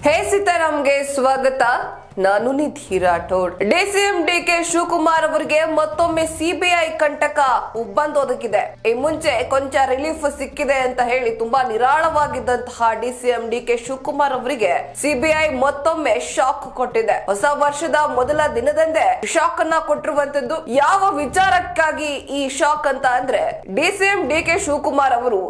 ಹೇ ಸೀತಾರಾಮ್ಗೆ ಸ್ವಾಗತ. ನಾನು ನಿಧಿ ರಾಠೋಡ್. ಡಿಸಿಎಂ ಡಿಕೆ ಶಿವಕುಮಾರ್ ಅವರಿಗೆ ಮತ್ತೊಮ್ಮೆ ಸಿಬಿಐ ಕಂಟಕ ಬಂದೊದಗಿದೆ. ಈ ಮುಂಚೆ ಕೊಂಚ ರಿಲೀಫ್ ಸಿಕ್ಕಿದೆ ಅಂತ ಹೇಳಿ ತುಂಬಾ ನಿರಾಳವಾಗಿದ್ದಂತಹ ಡಿಸಿಎಂ ಡಿಕೆ ಶಿವಕುಮಾರ್ ಅವರಿಗೆ ಸಿಬಿಐ ಮತ್ತೊಮ್ಮೆ ಶಾಕ್ ಕೊಟ್ಟಿದೆ. ಹೊಸ ವರ್ಷದ ಮೊದಲ ದಿನದಂದೇ ಶಾಕ್ ಅನ್ನ ಕೊಟ್ಟಿರುವಂತದ್ದು. ಯಾವ ವಿಚಾರಕ್ಕಾಗಿ ಈ ಶಾಕ್ ಅಂತ ಅಂದ್ರೆ, ಡಿಸಿಎಂ ಡಿಕೆ ಶಿವಕುಮಾರ್ ಅವರು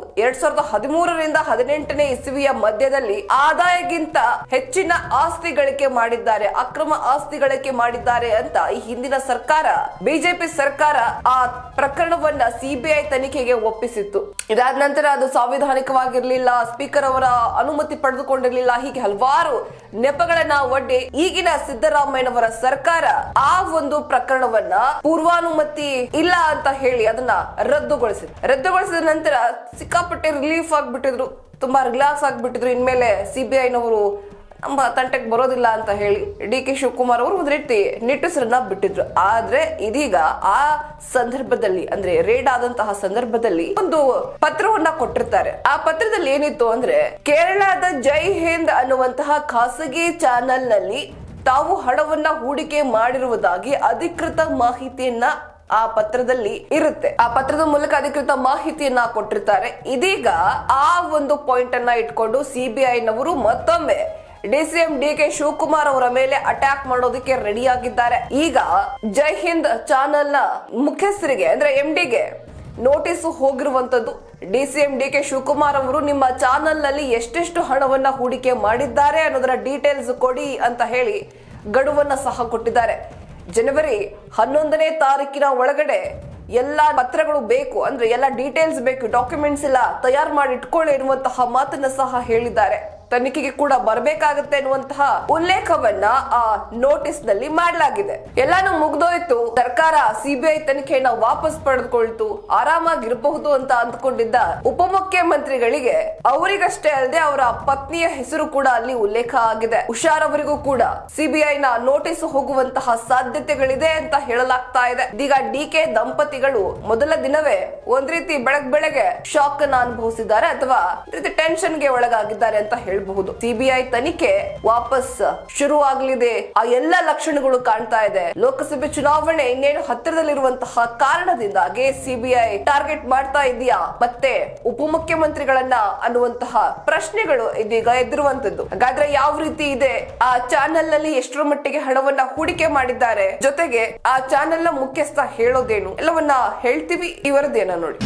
2013ರಿಂದ 18ನೇ ಇಸವಿಯ ಮಧ್ಯದಲ್ಲಿ ಆದಾಯಕ್ಕಿಂತ ಹೆಚ್ಚಿನ ಆಸ್ತಿ ಗಳಿಕೆ ಮಾಡಿದ್ದಾರೆ, ಅಕ್ರಮ ಆಸ್ತಿ ಗಳಿಕೆ ಮಾಡಿದ್ದಾರೆ ಅಂತ ಈ ಹಿಂದಿನ ಸರ್ಕಾರ, ಬಿಜೆಪಿ ಸರ್ಕಾರ ಆ ಪ್ರಕರಣವನ್ನ ಸಿಬಿಐ ತನಿಖೆಗೆ ಒಪ್ಪಿಸಿತ್ತು. ಇದಾದ ನಂತರ ಅದು ಸಾಂವಿಧಾನಿಕವಾಗಿರ್ಲಿಲ್ಲ, ಸ್ಪೀಕರ್ ಅವರ ಅನುಮತಿ ಪಡೆದುಕೊಂಡಿರ್ಲಿಲ್ಲ, ಹೀಗೆ ಹಲವಾರು ನೆಪಗಳನ್ನ ಒಡ್ಡಿ ಈಗಿನ ಸಿದ್ದರಾಮಯ್ಯನವರ ಸರ್ಕಾರ ಆ ಒಂದು ಪ್ರಕರಣವನ್ನ ಪೂರ್ವಾನುಮತಿ ಇಲ್ಲ ಅಂತ ಹೇಳಿ ಅದನ್ನ ರದ್ದುಗೊಳಿಸಿದ ನಂತರ ಸಿಕ್ಕಾಪಟ್ಟೆ ರಿಲೀಫ್ ಆಗ್ಬಿಟ್ಟಿದ್ರು, ತುಂಬಾ ರಿಲ್ಯಾಕ್ಸ್ ಆಗ್ಬಿಟ್ಟಿದ್ರು. ಇನ್ಮೇಲೆ ಸಿಬಿಐನವರು ನಮ್ಮ ತಂಟೆಗೆ ಬರೋದಿಲ್ಲ ಅಂತ ಹೇಳಿ ಡಿ ಕೆ ಶಿವಕುಮಾರ್ ಅವರು ಒಂದು ರೀತಿ ನಿಟ್ಟುಸಿರನ್ನ ಬಿಟ್ಟಿದ್ರು. ಆದ್ರೆ ಇದೀಗ ಆ ಸಂದರ್ಭದಲ್ಲಿ, ಅಂದ್ರೆ ರೇಡ್ ಆದಂತಹ ಸಂದರ್ಭದಲ್ಲಿ ಒಂದು ಪತ್ರವನ್ನ ಕೊಟ್ಟಿರ್ತಾರೆ. ಆ ಪತ್ರದಲ್ಲಿ ಏನಿತ್ತು ಅಂದ್ರೆ, ಕೇರಳದ ಜೈ ಹಿಂದ್ ಅನ್ನುವಂತಹ ಖಾಸಗಿ ಚಾನೆಲ್ ನಲ್ಲಿ ತಾವು ಹಣವನ್ನ ಹೂಡಿಕೆ ಮಾಡಿರುವುದಾಗಿ ಅಧಿಕೃತ ಮಾಹಿತಿಯನ್ನ ಆ ಪತ್ರದಲ್ಲಿ ಇರುತ್ತೆ. ಆ ಪತ್ರದ ಮೂಲಕ ಅಧಿಕೃತ ಮಾಹಿತಿಯನ್ನ ಕೊಟ್ಟಿರ್ತಾರೆ. ಇದೀಗ ಆ ಒಂದು ಪಾಯಿಂಟ್ ಅನ್ನ ಇಟ್ಕೊಂಡು ಸಿಬಿಐನವರು ಮತ್ತೊಮ್ಮೆ ಡಿಸಿಎಂ ಡಿಕೆ ಶಿವಕುಮಾರ್ ಅವರ ಮೇಲೆ ಅಟ್ಯಾಕ್ ಮಾಡೋದಕ್ಕೆ ರೆಡಿ ಆಗಿದ್ದಾರೆ. ಈಗ ಜೈ ಹಿಂದ್ ಚಾನೆಲ್ ನ ಮುಖ್ಯಸ್ಥರಿಗೆ ಅಂದ್ರೆ ಎಂಡಿಗೆ ನೋಟಿಸ್ ಹೋಗಿರುವಂತದ್ದು. ಡಿಸಿಎಂ ಡಿಕೆ ಶಿವಕುಮಾರ್ ಅವರು ನಿಮ್ಮ ಚಾನೆಲ್ ನಲ್ಲಿ ಎಷ್ಟೆಷ್ಟು ಹಣವನ್ನ ಹೂಡಿಕೆ ಮಾಡಿದ್ದಾರೆ ಅನ್ನೋದರ ಡೀಟೇಲ್ಸ್ ಕೊಡಿ ಅಂತ ಹೇಳಿ ಗಡುವನ್ನ ಸಹ ಕೊಟ್ಟಿದ್ದಾರೆ. ಜನವರಿ 11ನೇ ತಾರೀಕಿನ ಒಳಗಡೆ ಎಲ್ಲಾ ಪತ್ರಗಳು ಬೇಕು, ಅಂದ್ರೆ ಎಲ್ಲಾ ಡೀಟೇಲ್ಸ್ ಬೇಕು, ಡಾಕ್ಯುಮೆಂಟ್ಸ್ ಎಲ್ಲ ತಯಾರು ಮಾಡಿ ಇಟ್ಕೊಳ್ಳಿ ಎನ್ನುವಂತಹ ಮಾತನ್ನ ಸಹ ಹೇಳಿದ್ದಾರೆ. ತನಿಖೆಗೆ ಕೂಡ ಬರಬೇಕಾಗುತ್ತೆ ಎನ್ನುವಂತಹ ಉಲ್ಲೇಖವನ್ನ ಆ ನೋಟಿಸ್ ನಲ್ಲಿ ಮಾಡಲಾಗಿದೆ. ಎಲ್ಲಾನು ಮುಗ್ದೋಯ್ತು, ಸರ್ಕಾರ ಸಿಬಿಐ ತನಿಖೆಯನ್ನ ವಾಪಸ್ ಪಡೆದುಕೊಳ್ತು, ಆರಾಮಾಗಿರಬಹುದು ಅಂತ ಅಂದ್ಕೊಂಡಿದ್ದ ಉಪಮುಖ್ಯಮಂತ್ರಿಗಳಿಗೆ ಅವರಿಗಷ್ಟೇ ಅಲ್ಲದೆ ಅವರ ಪತ್ನಿಯ ಹೆಸರು ಕೂಡ ಅಲ್ಲಿ ಉಲ್ಲೇಖ ಆಗಿದೆ. ಹುಷಾರ್ ಅವರಿಗೂ ಕೂಡ ಸಿಬಿಐ ನ ನೋಟಿಸ್ ಹೋಗುವಂತಹ ಸಾಧ್ಯತೆಗಳಿದೆ ಅಂತ ಹೇಳಲಾಗ್ತಾ ಇದೆ. ಇದೀಗ ಡಿಕೆ ದಂಪತಿಗಳು ಮೊದಲ ದಿನವೇ ಒಂದ್ ರೀತಿ ಬೆಳಗ್ಗೆ ಶಾಕ್ ಅನ್ನ ಅನುಭವಿಸಿದ್ದಾರೆ, ಅಥವಾ ಟೆನ್ಷನ್ ಗೆ ಒಳಗಾಗಿದ್ದಾರೆ ಅಂತ ಹೇಳಬಹುದು. ಸಿಬಿಐ ತನಿಖೆ ವಾಪಸ್ ಶುರು ಆಗಲಿದೆ, ಆ ಎಲ್ಲ ಲಕ್ಷಣಗಳು ಕಾಣ್ತಾ ಇದೆ. ಲೋಕಸಭೆ ಚುನಾವಣೆ ಇನ್ನೇನು ಹತ್ತಿರದಲ್ಲಿರುವಂತಹ ಕಾರಣದಿಂದಾಗಿ ಸಿಬಿಐ ಟಾರ್ಗೆಟ್ ಮಾಡ್ತಾ ಇದೆಯಾ ಮತ್ತೆ ಉಪಮುಖ್ಯಮಂತ್ರಿಗಳನ್ನ ಅನ್ನುವಂತಹ ಪ್ರಶ್ನೆಗಳು ಇದೀಗ ಎದ್ದಿರುವಂತದ್ದು. ಹಾಗಾದ್ರೆ ಯಾವ ರೀತಿ ಇದೆ, ಆ ಚಾನೆಲ್ ನಲ್ಲಿ ಎಷ್ಟರ ಮಟ್ಟಿಗೆ ಹಣವನ್ನ ಹೂಡಿಕೆ ಮಾಡಿದ್ದಾರೆ, ಜೊತೆಗೆ ಆ ಚಾನೆಲ್ ನ ಮುಖ್ಯಸ್ಥ ಹೇಳೋದೇನು, ಎಲ್ಲವನ್ನ ಹೇಳ್ತೀವಿ. ಈ ವರದಿಯನ್ನ ನೋಡಿ.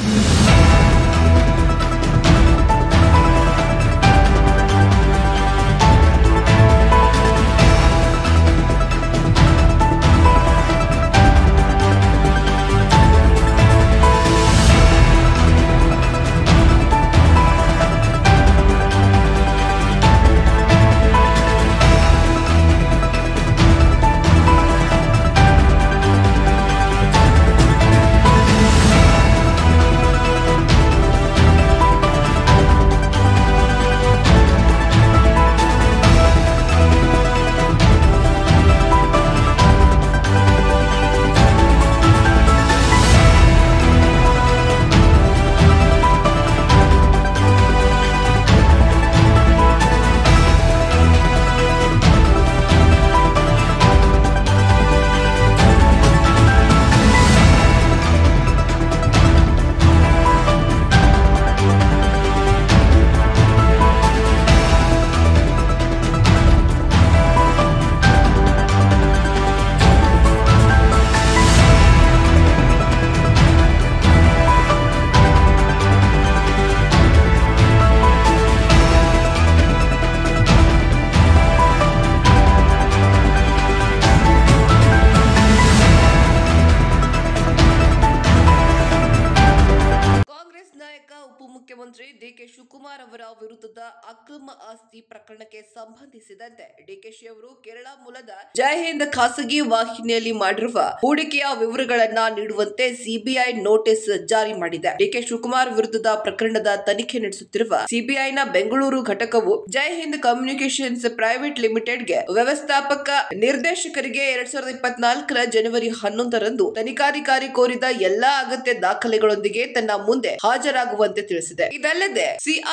ಮುಖ್ಯಮಂತ್ರಿ ಡಿಕೆ ಶಿವಕುಮಾರ್ ಅವರ ವಿರುದ್ಧದ ಅಕ್ರಮ ಆಸ್ತಿ ಪ್ರಕರಣಕ್ಕೆ ಸಂಬಂಧಿಸಿದಂತೆ ಡಿಕೆಶಿ ಅವರು ಕೇರಳ ಮೂಲದ ಜೈ ಹಿಂದ್ ಖಾಸಗಿ ವಾಹಿನಿಯಲ್ಲಿ ಮಾಡಿರುವ ಹೂಡಿಕೆಯ ವಿವರಗಳನ್ನ ನೀಡುವಂತೆ ಸಿಬಿಐ ನೋಟಿಸ್ ಜಾರಿ ಮಾಡಿದೆ. ಡಿಕೆ ಶಿವಕುಮಾರ್ ವಿರುದ್ಧದ ಪ್ರಕರಣದ ತನಿಖೆ ನಡೆಸುತ್ತಿರುವ ಸಿಬಿಐನ ಬೆಂಗಳೂರು ಘಟಕವು ಜೈ ಹಿಂದ್ ಕಮ್ಯುನಿಕೇಶನ್ಸ್ ಪ್ರೈವೇಟ್ ಲಿಮಿಟೆಡ್ಗೆ ವ್ಯವಸ್ಥಾಪಕ ನಿರ್ದೇಶಕರಿಗೆ 2024ರ ಜನವರಿ 11ರಂದು ತನಿಖಾಧಿಕಾರಿ ಕೋರಿದ ಎಲ್ಲಾ ಅಗತ್ಯ ದಾಖಲೆಗಳೊಂದಿಗೆ ತನ್ನ ಮುಂದೆ ಹಾಜರಾಗುವಂತೆ ತಿಳಿಸಿದೆ. ಇದಲ್ಲದೆ ಸಿಆರ್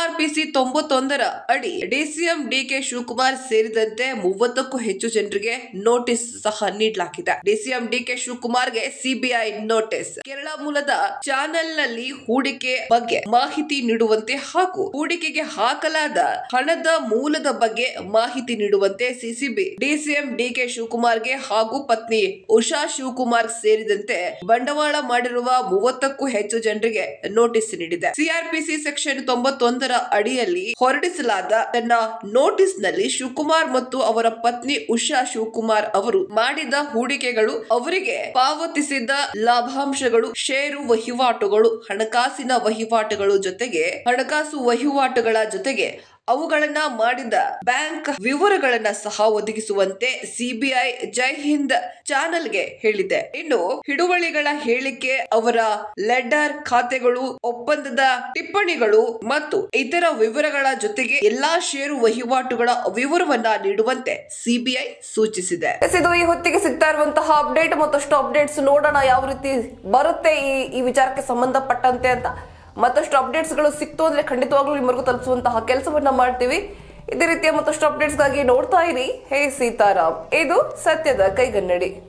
ಸಿಆರ್ಪಿಸಿ 91 ಅಡಿ ಡಿಸಿಎಂ ಡಿಕೆ ಶಿವಕುಮಾರ್ ಸೇರಿದಂತೆ 30ಕ್ಕೂ ಹೆಚ್ಚು ಜನರಿಗೆ ನೋಟಿಸ್ ಸಹ ನೀಡಲಾಗಿದೆ. ಡಿಸಿಎಂ ಡಿಕೆ ಶಿವಕುಮಾರ್ಗೆ ಸಿಬಿಐ ನೋಟಿಸ್. ಕೇರಳ ಮೂಲದ ಚಾನೆಲ್ ನಲ್ಲಿ ಹೂಡಿಕೆ ಬಗ್ಗೆ ಮಾಹಿತಿ ನೀಡುವಂತೆ ಹಾಗೂ ಹೂಡಿಕೆಗೆ ಹಾಕಲಾದ ಹಣದ ಮೂಲದ ಬಗ್ಗೆ ಮಾಹಿತಿ ನೀಡುವಂತೆ ಸಿಸಿಬಿ ಡಿಸಿಎಂ ಡಿಕೆ ಶಿವಕುಮಾರ್ಗೆ ಹಾಗೂ ಪತ್ನಿ ಉಷಾ ಶಿವಕುಮಾರ್ ಸೇರಿದಂತೆ ಬಂಡವಾಳ ಮಾಡಿರುವ 30ಕ್ಕೂ ಹೆಚ್ಚು ಜನರಿಗೆ ನೋಟಿಸ್ ನೀಡಿದೆ. ಸಿಆರ್ಪಿಸಿ ಸೆಕ್ಷನ್ 91 ಅಡಿಯಲ್ಲಿ ಹೊರಡಿಸಲಾದ ತನ್ನ ನೋಟಿಸ್ ನಲ್ಲಿ ಶಿವಕುಮಾರ್ ಮತ್ತು ಅವರ ಪತ್ನಿ ಉಷಾ ಶಿವಕುಮಾರ್ ಅವರು ಮಾಡಿದ ಹೂಡಿಕೆಗಳು, ಅವರಿಗೆ ಪಾವತಿಸಿದ ಲಾಭಾಂಶಗಳು, ಷೇರು ವಹಿವಾಟುಗಳು, ಹಣಕಾಸಿನ ವಹಿವಾಟುಗಳು ಜೊತೆಗೆ ಹಣಕಾಸು ವಹಿವಾಟುಗಳ ಜೊತೆಗೆ ಅವುಗಳನ್ನ ಮಾಡಿದ ಬ್ಯಾಂಕ್ ವಿವರಗಳನ್ನ ಸಹ ಒದಗಿಸುವಂತೆ ಸಿಬಿಐ ಜೈ ಹಿಂದ್ ಚಾನೆಲ್ಗೆ ಹೇಳಿದೆ. ಇನ್ನು ಹಿಡುವಳಿಗಳ ಹೇಳಿಕೆ, ಅವರ ಲೆಡರ್ ಖಾತೆಗಳು, ಒಪ್ಪಂದದ ಟಿಪ್ಪಣಿಗಳು ಮತ್ತು ಇತರ ವಿವರಗಳ ಜೊತೆಗೆ ಎಲ್ಲಾ ಷೇರು ವಹಿವಾಟುಗಳ ವಿವರವನ್ನ ನೀಡುವಂತೆ ಸಿಬಿಐ ಸೂಚಿಸಿದೆ. ಇದು ಈ ಹೊತ್ತಿಗೆ ಸಿಗ್ತಾ ಇರುವಂತಹ ಅಪ್ಡೇಟ್. ಮತ್ತಷ್ಟು ಅಪ್ಡೇಟ್ಸ್ ನೋಡೋಣ ಯಾವ ರೀತಿ ಬರುತ್ತೆ ಈ ವಿಚಾರಕ್ಕೆ ಸಂಬಂಧಪಟ್ಟಂತೆ ಅಂತ. ಮತ್ತಷ್ಟು ಅಪ್ಡೇಟ್ಸ್ ಗಳು ಸಿಕ್ತು ಅಂದ್ರೆ ಖಂಡಿತವಾಗ್ಲೂ ನಿಮ್ಮವರೆಗೂ ತಲುಪಿಸುವಂತಹ ಕೆಲಸವನ್ನ ಮಾಡ್ತೀವಿ. ಇದೇ ರೀತಿಯ ಮತ್ತಷ್ಟು ಅಪ್ಡೇಟ್ಸ್ ಗಾಗಿ ನೋಡ್ತಾ ಇರಿ ಹೇ ಸೀತಾರಾಮ್. ಇದು ಸತ್ಯದ ಕೈಗನ್ನಡಿ.